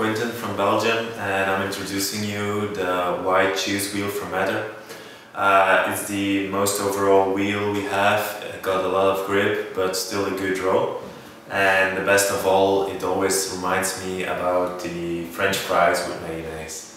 Kwinten from Belgium, and I'm introducing you the white cheese wheel from Matter. It's the most overall wheel we have. It got a lot of grip, but still a good roll. And the best of all, it always reminds me about the French fries with mayonnaise.